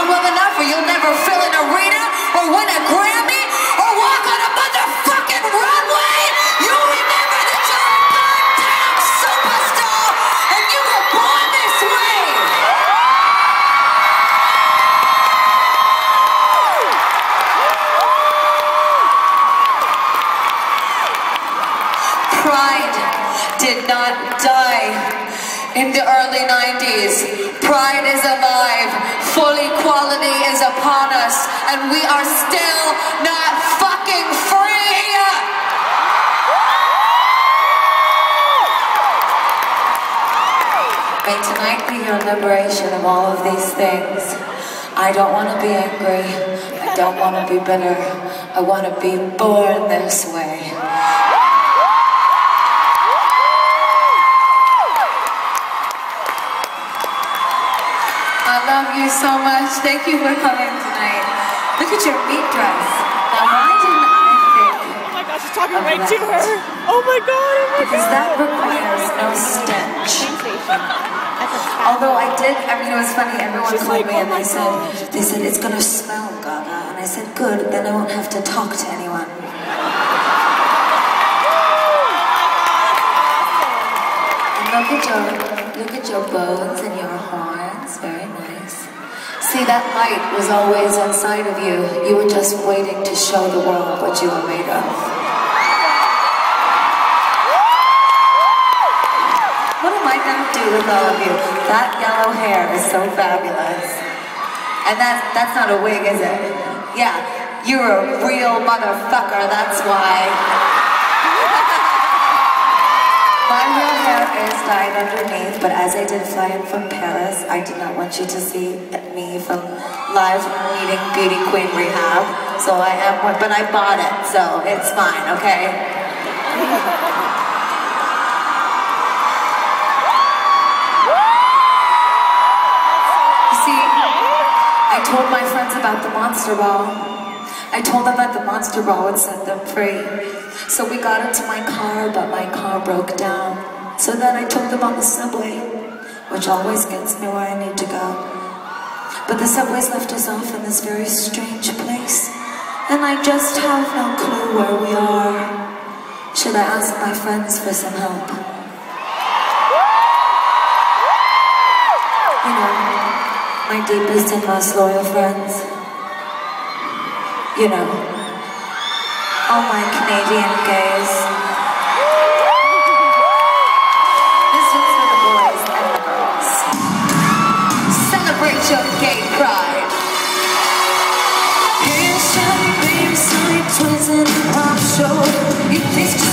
born with enough, or you'll never fill an arena, or win a Grammy, or walk on a motherfucking runway. You remember that you're a goddamn superstar, and you were born this way. Pride did not die in the early 90s. Pride is alive. Full equality is upon us, and we are still not fucking free. May tonight be your liberation of all of these things. I don't want to be angry. I don't want to be bitter. I want to be born this way. I love you so much. Thank you for coming tonight. Look at your meat dress. Now, why didn't I think? Oh my gosh, she's talking right to her. Oh my god, Because that requires no stench. Although I mean, it was funny, everyone called me and they said, it's gonna smell, Gaga. And I said, good, then I won't have to talk to anyone. And look at your bones and your horns, very nice. See, that light was always inside of you. You were just waiting to show the world what you were made of. What am I gonna do with all of you? That yellow hair is so fabulous. And that's not a wig, is it? Yeah, you're a real motherfucker, that's why. My real hair is dyed underneath, but as I did fly in from Paris, I did not want you to see me from live meeting Beauty Queen Rehab. So I am, but I bought it, so it's fine, okay? See, I told my friends about the Monster Ball. I told them that the Monster Ball would set them free. So we got into my car, but my car broke down. So then I took them on the subway, which always gets me where I need to go. But the subway's left us off in this very strange place, and I just have no clue where we are. Should I ask my friends for some help? You know, my deepest and most loyal friends. You know, all my Canadian gays. This one's for the boys and the girls. Celebrate your gay pride. Here's some baby, some twins in the pop show. You taste